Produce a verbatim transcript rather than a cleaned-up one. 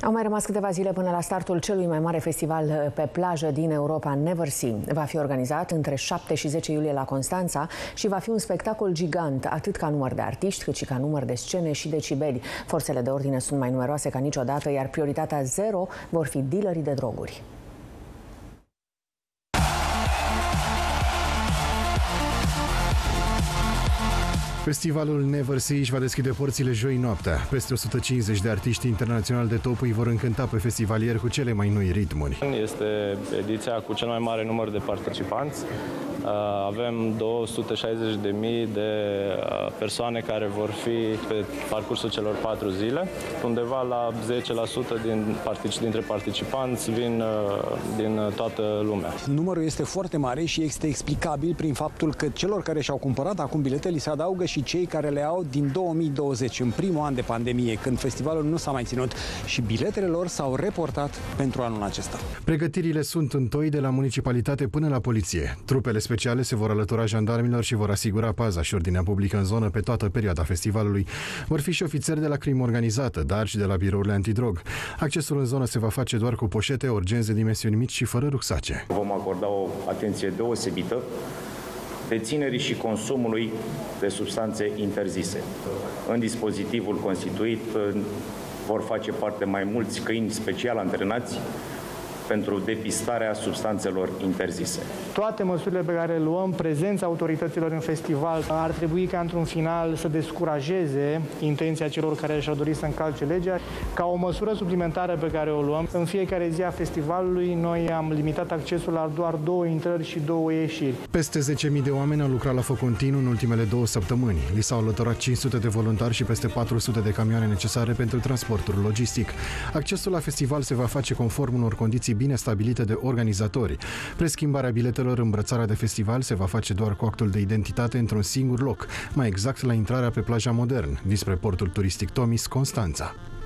Au mai rămas câteva zile până la startul celui mai mare festival pe plajă din Europa, Never Sea. Va fi organizat între șapte și zece iulie la Constanța și va fi un spectacol gigant, atât ca număr de artiști, cât și ca număr de scene și decibeli. Forțele de ordine sunt mai numeroase ca niciodată, iar prioritatea zero vor fi dealerii de droguri. Festivalul Never Sea își va deschide porțile joi noaptea. Peste o sută cincizeci de artiști internaționali de top îi vor încânta pe festivalieri cu cele mai noi ritmuri. Este ediția cu cel mai mare număr de participanți. Avem două sute șaizeci de mii de persoane care vor fi pe parcursul celor patru zile. Undeva la zece la sută din partici, dintre participanți vin din toată lumea. Numărul este foarte mare și este explicabil prin faptul că celor care și-au cumpărat acum bilete li se adaugă și cei care le au din două mii douăzeci, în primul an de pandemie, când festivalul nu s-a mai ținut și biletele lor s-au reportat pentru anul acesta. Pregătirile sunt întoi de la municipalitate până la poliție. Trupele speciale se vor alătura jandarmilor și vor asigura paza și ordinea publică în zonă pe toată perioada festivalului. Vor fi și ofițeri de la crimă organizată, dar și de la birourile antidrog. Accesul în zonă se va face doar cu poșete, orgenzi de dimensiuni mici și fără rucsace. Vom acorda o atenție deosebită deținerii și consumului de substanțe interzise. În dispozitivul constituit vor face parte mai mulți câini special antrenați pentru depistarea substanțelor interzise. Toate măsurile pe care le luăm, prezența autorităților în festival, ar trebui ca într-un final să descurajeze intenția celor care și-au dorit să încalce legea. Ca o măsură suplimentară pe care o luăm, în fiecare zi a festivalului noi am limitat accesul la doar două intrări și două ieșiri. Peste zece mii de oameni au lucrat la foc continuu în ultimele două săptămâni. Li s-au alăturat cinci sute de voluntari și peste patru sute de camioane necesare pentru transportul logistic. Accesul la festival se va face conform unor condiții bine stabilite de organizatori. Preschimbarea biletelor, îmbrățarea de festival se va face doar cu actul de identitate într-un singur loc, mai exact la intrarea pe plaja Modern, dinspre portul turistic Tomis, Constanța.